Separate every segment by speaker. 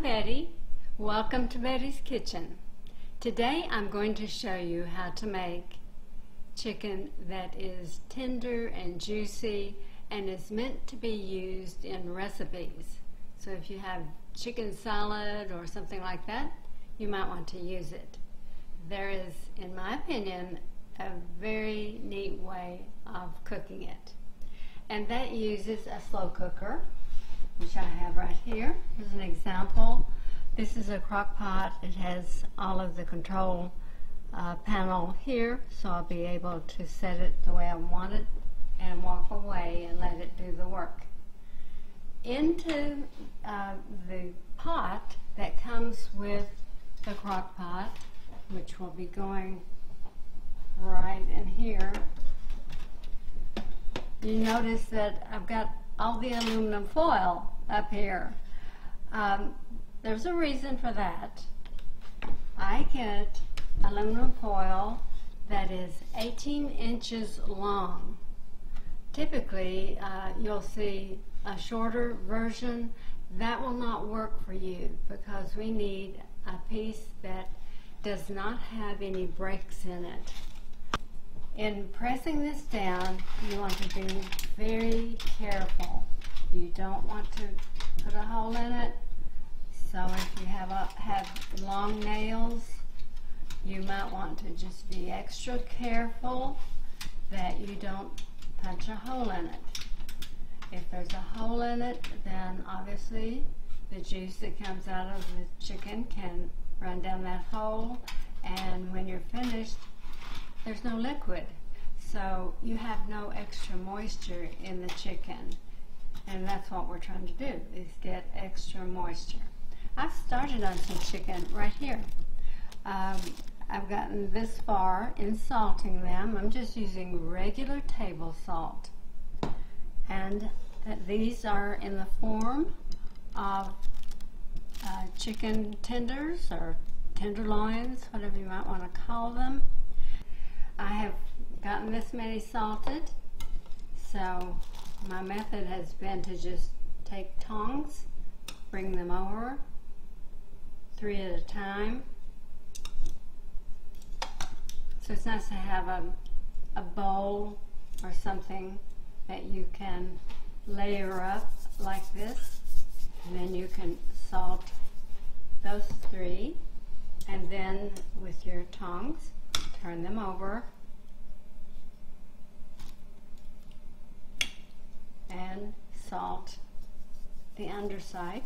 Speaker 1: Betty. Welcome to Betty's Kitchen. Today I'm going to show you how to make chicken that is tender and juicy and is meant to be used in recipes. So if you have chicken salad or something like that, you might want to use it. There is, in my opinion, a very neat way of cooking it. And that uses a slow cooker, which I have right here. Here's an example. This is a crock pot. It has all of the control panel here, so I'll be able to set it the way I want it and walk away and let it do the work. Into the pot that comes with the crock pot, which will be going right in here, you notice that I've got all the aluminum foil up here. There's a reason for that. I get aluminum foil that is 18 inches long. Typically, you'll see a shorter version. That will not work for you because we need a piece that does not have any breaks in it. In pressing this down, you want to be very careful. You don't want to put a hole in it. So if you have long nails, you might want to just be extra careful that you don't punch a hole in it. If there's a hole in it, then obviously the juice that comes out of the chicken can run down that hole, and when you're finished, there's no liquid. So you have no extra moisture in the chicken, and that's what we're trying to do, is get extra moisture. I've started on some chicken right here. I've gotten this far in salting them. I'm just using regular table salt. And these are in the form of chicken tenders or tenderloins, whatever you might want to call them. I have gotten this many salted, so my method has been to just take tongs, bring them over, 3 at a time. So it's nice to have a bowl or something that you can layer up like this, and then you can salt those 3, and then with your tongs turn them over and salt the underside.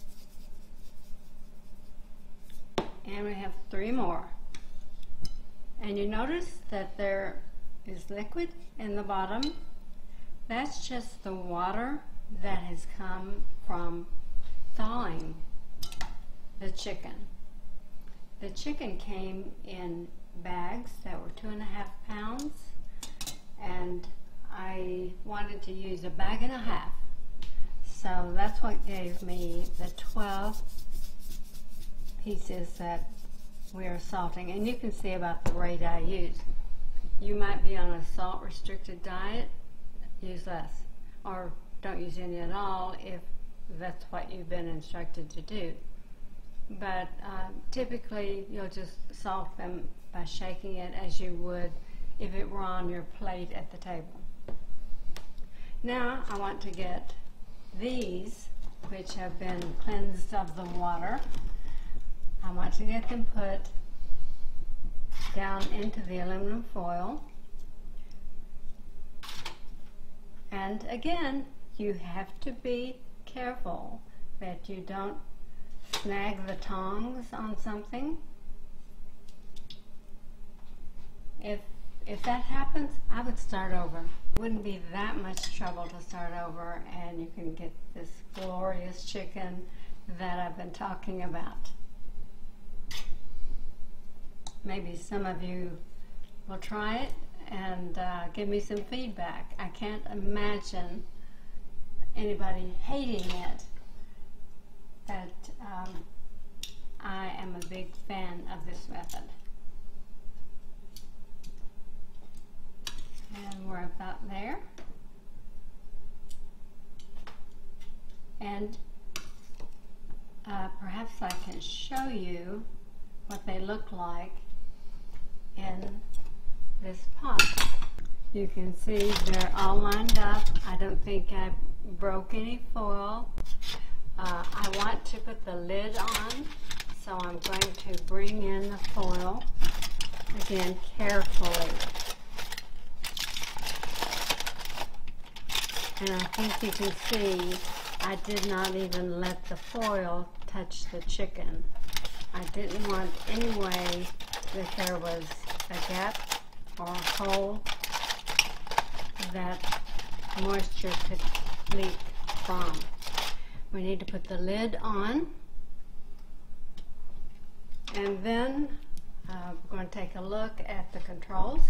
Speaker 1: And we have 3 more. And you notice that there is liquid in the bottom. That's just the water that has come from thawing the chicken. The chicken came in bags that were 2.5 pounds, and I wanted to use 1.5 bags. So that's what gave me the 12 pieces that we are salting. And you can see about the rate I use. You might be on a salt restricted diet, use less, or don't use any at all if that's what you've been instructed to do. But typically you'll just salt them by shaking it as you would if it were on your plate at the table. Now I want to get these, which have been cleansed of the water, I want to get them put down into the aluminum foil. And again, you have to be careful that you don't snag the tongs on something. If that happens, I would start over. It wouldn't be that much trouble to start over, and you can get this glorious chicken that I've been talking about. Maybe some of you will try it and give me some feedback. I can't imagine anybody hating it, but I am a big fan of this method. And we're about there. And perhaps I can show you what they look like in this pot. You can see they're all lined up. I don't think I broke any foil. I want to put the lid on, so I'm going to bring in the foil, again, carefully. And I think you can see I did not even let the foil touch the chicken. I didn't want any way that there was a gap or a hole that moisture could leak from. We need to put the lid on, and then we're going to take a look at the controls.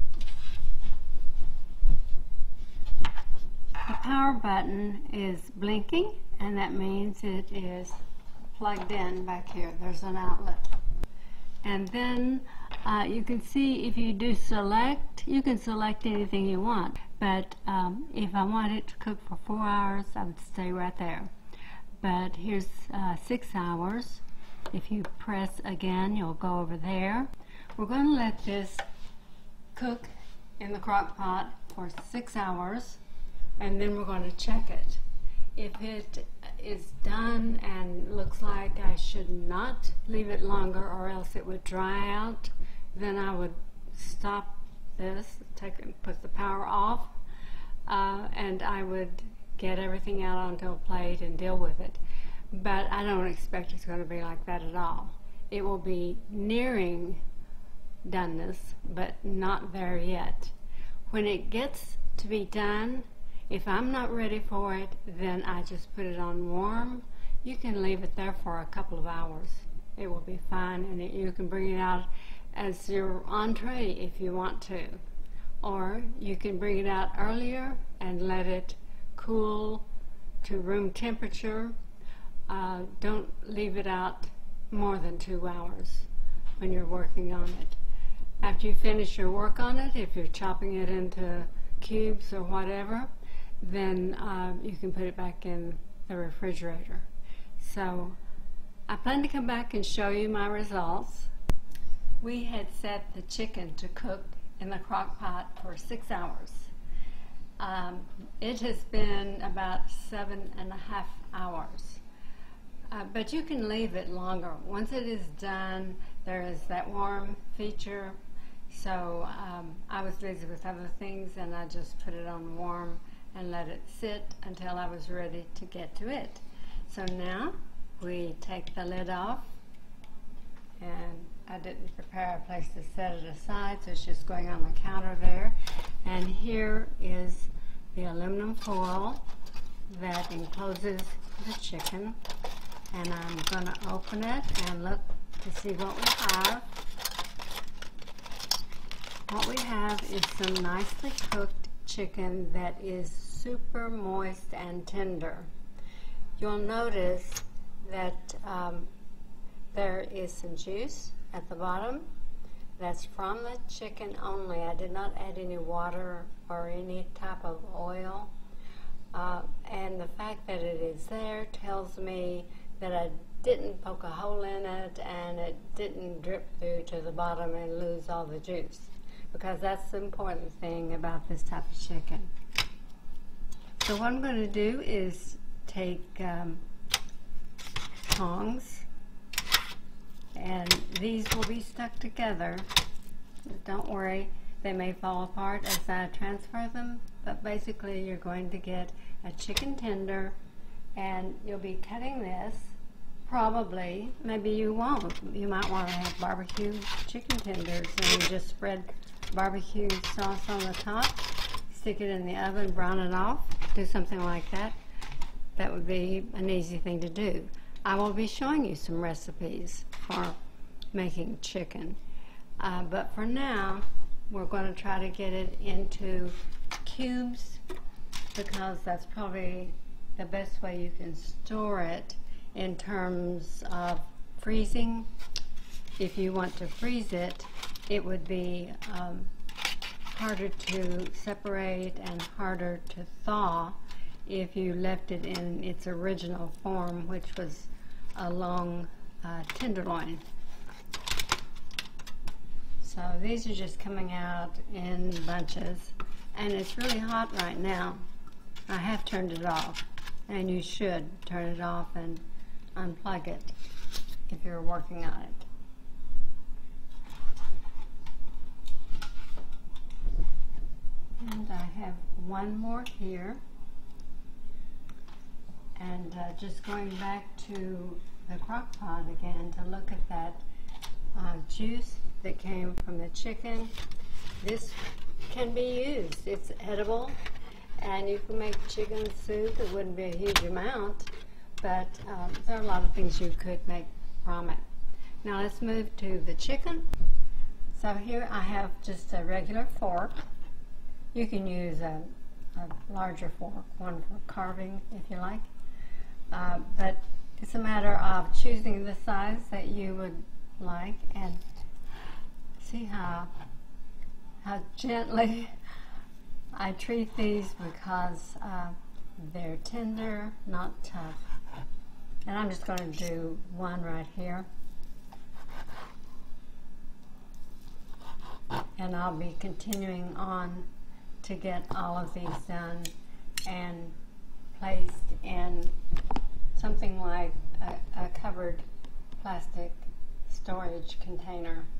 Speaker 1: The power button is blinking, and that means it is plugged in back here. There's an outlet. And then you can see if you do select, you can select anything you want. But if I want it to cook for 4 hours, I would stay right there. But here's 6 hours. If you press again, you'll go over there. We're going to let this cook in the crock pot for 6 hours, and then we're going to check it. If it is done and looks like I should not leave it longer or else it would dry out, then I would stop this, put the power off, and I would get everything out onto a plate and deal with it. But I don't expect it's going to be like that at all. It will be nearing doneness, but not there yet. When it gets to be done, if I'm not ready for it, then I just put it on warm. You can leave it there for a couple of hours. It will be fine, and you can bring it out as your entree if you want to. Or you can bring it out earlier and let it cool to room temperature. Don't leave it out more than 2 hours when you're working on it. After you finish your work on it, if you're chopping it into cubes or whatever, then you can put it back in the refrigerator. So I plan to come back and show you my results. We had set the chicken to cook in the crock pot for 6 hours. It has been about 7.5 hours. But you can leave it longer. Once it is done, there is that warm feature. So I was busy with other things, and I just put it on warm and let it sit until I was ready to get to it. So now we take the lid off, and I didn't prepare a place to set it aside, so it's just going on the counter there. And here is the aluminum foil that encloses the chicken, and I'm going to open it and look to see what we have. What we have is some nicely cooked chicken that is super moist and tender. You'll notice that there is some juice at the bottom. That's from the chicken only. I did not add any water or any type of oil. And the fact that it is there tells me that I didn't poke a hole in it and it didn't drip through to the bottom and lose all the juice, because that's the important thing about this type of chicken. So what I'm going to do is take tongs, and these will be stuck together. Don't worry, they may fall apart as I transfer them, but basically you're going to get a chicken tender, and you'll be cutting this. Probably, maybe you won't. You might want to have barbecue chicken tenders, and you just spread barbecue sauce on the top, stick it in the oven, brown it off, do something like that. That would be an easy thing to do. I will be showing you some recipes for making chicken, but for now we're going to try to get it into cubes, because that's probably the best way you can store it in terms of freezing. If you want to freeze it, it would be harder to separate and harder to thaw if you left it in its original form, which was a long tenderloin. So these are just coming out in bunches, and it's really hot right now. I have turned it off, and you should turn it off and unplug it if you're working on it. And I have one more here. And just going back to the crock pot again to look at that juice that came from the chicken. This can be used. It's edible, and you can make chicken soup. It wouldn't be a huge amount, but there are a lot of things you could make from it. Now let's move to the chicken. So here I have just a regular fork. You can use a larger fork, one for carving if you like. But it's a matter of choosing the size that you would like, and see how gently I treat these, because they're tender, not tough. And I'm just going to do one right here, and I'll be continuing on to get all of these done and placed in something like a covered plastic storage container.